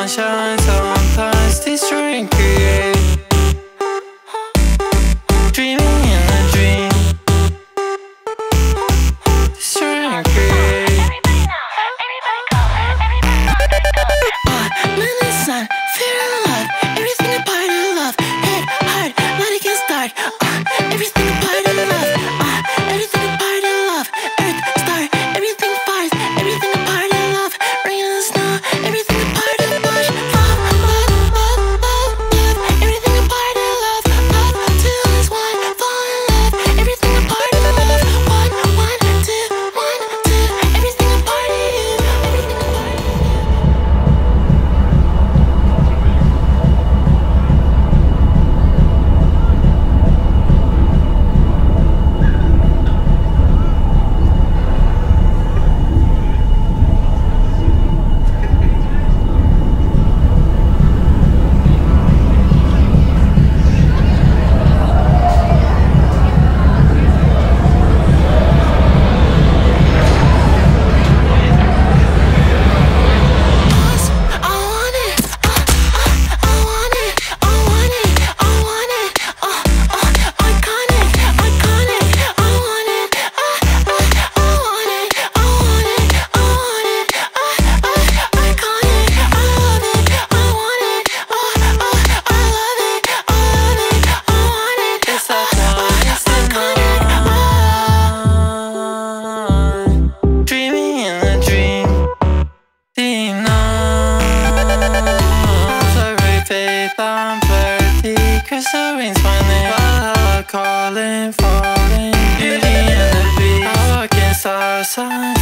sunshine, sometimes destroy and create. Dreaming in a dream, destroy and create. Everybody now, everybody go, everybody go. Moon and sun, fear and love, everything a part of love. Head, heart, body can start. Everything a part of love. Everything a part of love. Earth, star, everything fires. Everything a part of love. Rain and snow, everything a part of bush. Love, love, love, love, love. Everything a part of love. Love, two is one, fall in love. Everything a part of love. One, two, everything a part of you. Everything a part of you. It's like twice the night. Dreaming in a dream, deep knows. I read faith on flirty, crystal rings my name. Valhalla calling, falling, beauty and the beast. I walk in stars.